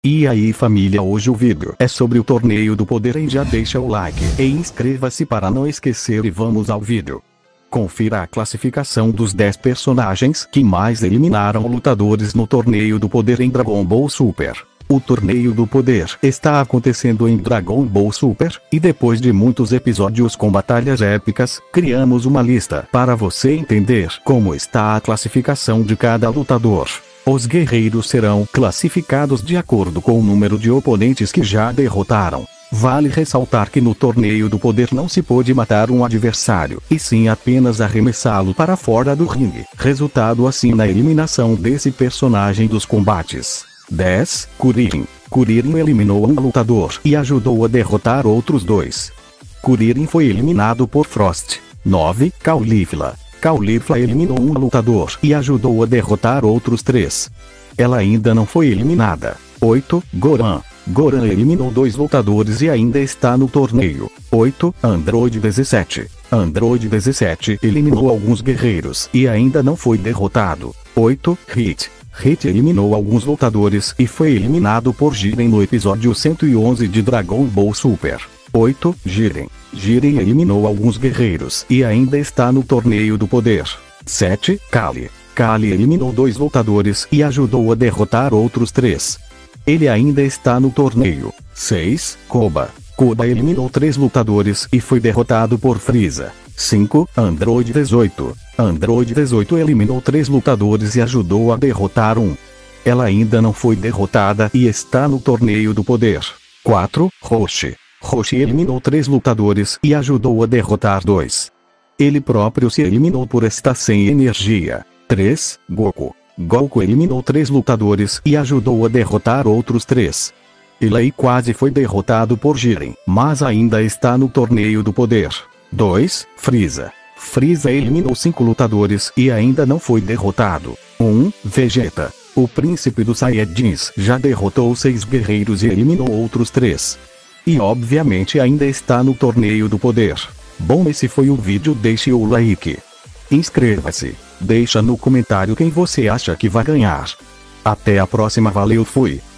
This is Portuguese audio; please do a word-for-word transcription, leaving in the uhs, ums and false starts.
E aí família, hoje o vídeo é sobre o Torneio do Poder, e já deixa o like e inscreva-se para não esquecer, e vamos ao vídeo. Confira a classificação dos dez personagens que mais eliminaram lutadores no Torneio do Poder em Dragon Ball Super. O Torneio do Poder está acontecendo em Dragon Ball Super, e depois de muitos episódios com batalhas épicas, criamos uma lista para você entender como está a classificação de cada lutador. Os guerreiros serão classificados de acordo com o número de oponentes que já derrotaram. Vale ressaltar que no Torneio do Poder não se pode matar um adversário, e sim apenas arremessá-lo para fora do ringue, resultado assim na eliminação desse personagem dos combates. dez. Kuririn. Kuririn eliminou um lutador e ajudou a derrotar outros dois. Kuririn foi eliminado por Frost. nove. Caulifla. Caulifla eliminou um lutador e ajudou a derrotar outros três. Ela ainda não foi eliminada. oito. Goran. Goran eliminou dois lutadores e ainda está no torneio. oito. Android dezessete. Android dezessete eliminou alguns guerreiros e ainda não foi derrotado. oito. Hit. Hit eliminou alguns lutadores e foi eliminado por Jiren no episódio cento e onze de Dragon Ball Super. oito. Jiren. Jiren eliminou alguns guerreiros e ainda está no Torneio do Poder. sete. Kali. Kali eliminou dois lutadores e ajudou a derrotar outros três. Ele ainda está no torneio. seis. Koba. Koba eliminou três lutadores e foi derrotado por Frieza. cinco. Android dezoito. Android dezoito eliminou três lutadores e ajudou a derrotar um. Ela ainda não foi derrotada e está no Torneio do Poder. quatro. Roshi. Roshi eliminou três lutadores e ajudou a derrotar dois. Ele próprio se eliminou por estar sem energia. três. Goku. Goku eliminou três lutadores e ajudou a derrotar outros três. Ele aí quase foi derrotado por Jiren, mas ainda está no Torneio do Poder. dois. Frieza. Frieza eliminou cinco lutadores e ainda não foi derrotado. um. Vegeta. O príncipe dos Saiyajins já derrotou seis guerreiros e eliminou outros três. E obviamente ainda está no Torneio do Poder. Bom, esse foi o vídeo, deixe o like. Inscreva-se. Deixa no comentário quem você acha que vai ganhar. Até a próxima, valeu, fui.